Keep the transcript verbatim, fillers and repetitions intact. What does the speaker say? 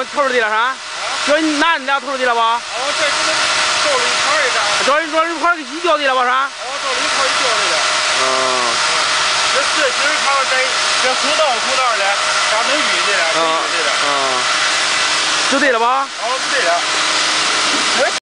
们头儿地了啥？叫你男俩头儿地了吧？ 哦，这可能到了一块儿一张。 叫你说一块儿一掉地了吧啥？ 哦，到了一块儿一掉地了。 嗯。 这这今儿他们在这走道走道的，咋能晕的了？真晕的了。 嗯。就对了吧？ 哦，对了。